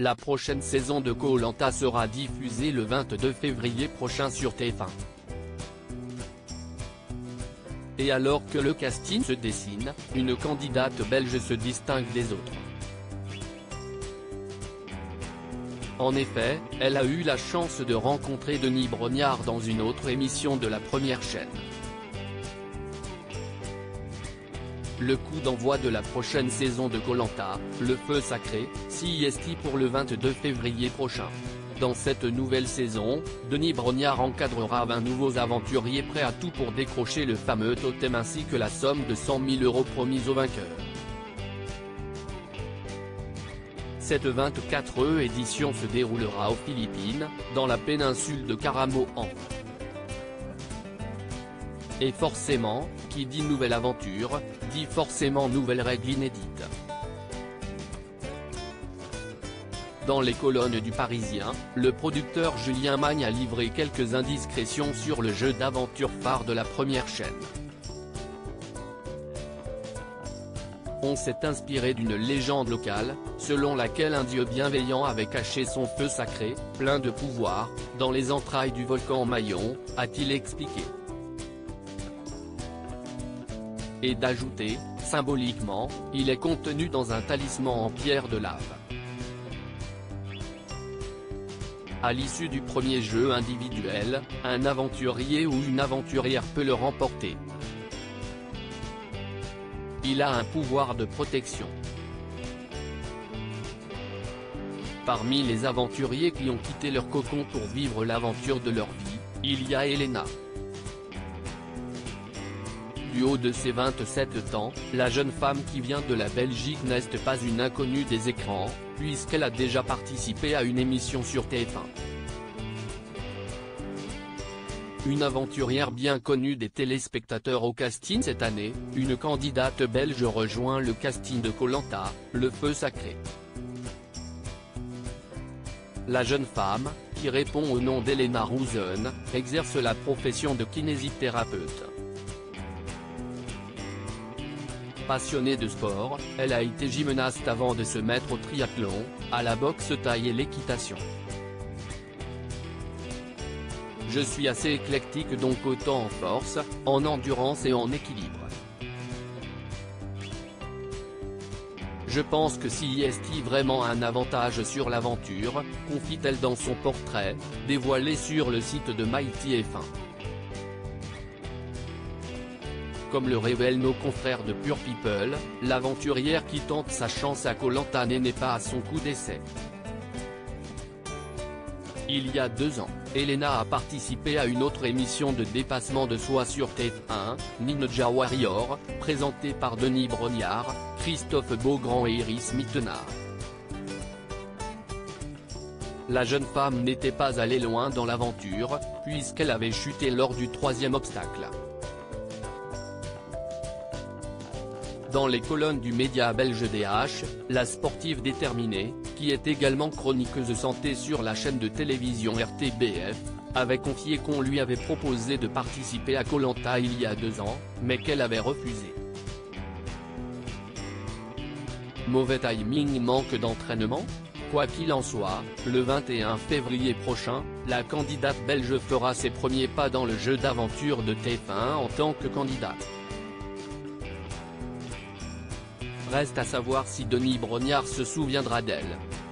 La prochaine saison de Koh-Lanta sera diffusée le 22 février prochain sur TF1. Et alors que le casting se dessine, une candidate belge se distingue des autres. En effet, elle a eu la chance de rencontrer Denis Brognard dans une autre émission de la première chaîne. Le coup d'envoi de la prochaine saison de Koh-Lanta, le feu sacré, CIST pour le 22 février prochain. Dans cette nouvelle saison, Denis Brognard encadrera 20 nouveaux aventuriers prêts à tout pour décrocher le fameux totem ainsi que la somme de 100 000 € promise au vainqueur. Cette 24e édition se déroulera aux Philippines, dans la péninsule de Caramoan. Et forcément, qui dit nouvelle aventure, dit forcément nouvelles règles inédites. Dans les colonnes du Parisien, le producteur Julien Magne a livré quelques indiscrétions sur le jeu d'aventure phare de la première chaîne. On s'est inspiré d'une légende locale, selon laquelle un dieu bienveillant avait caché son feu sacré, plein de pouvoir, dans les entrailles du volcan Mayon, a-t-il expliqué. Et d'ajouter, symboliquement, il est contenu dans un talisman en pierre de lave. À l'issue du premier jeu individuel, un aventurier ou une aventurière peut le remporter. Il a un pouvoir de protection. Parmi les aventuriers qui ont quitté leur cocon pour vivre l'aventure de leur vie, il y a Elena. Du haut de ses 27 ans, la jeune femme qui vient de la Belgique n'est pas une inconnue des écrans, puisqu'elle a déjà participé à une émission sur TF1. Une aventurière bien connue des téléspectateurs au casting cette année, une candidate belge rejoint le casting de Koh-Lanta, le feu sacré. La jeune femme, qui répond au nom d'Elena Rosen, exerce la profession de kinésithérapeute. Passionnée de sport, elle a été gymnaste avant de se mettre au triathlon, à la boxe thaï et l'équitation. Je suis assez éclectique donc autant en force, en endurance et en équilibre. Je pense que CIST vraiment un avantage sur l'aventure, confie-t-elle dans son portrait, dévoilé sur le site de MyTF1. Comme le révèlent nos confrères de Pure People, l'aventurière qui tente sa chance à Koh-Lanta n'est pas à son coup d'essai. Il y a 2 ans, Elena a participé à une autre émission de dépassement de soi sur TF1, Ninja Warrior, présentée par Denis Brognard, Christophe Beaugrand et Iris Mittenard. La jeune femme n'était pas allée loin dans l'aventure, puisqu'elle avait chuté lors du 3e obstacle. Dans les colonnes du média belge DH, la sportive déterminée, qui est également chroniqueuse santé sur la chaîne de télévision RTBF, avait confié qu'on lui avait proposé de participer à Koh-Lanta il y a 2 ans, mais qu'elle avait refusé. Mauvais timing, manque d'entraînement ? Quoi qu'il en soit, le 21 février prochain, la candidate belge fera ses premiers pas dans le jeu d'aventure de TF1 en tant que candidate. Reste à savoir si Denis Brognard se souviendra d'elle.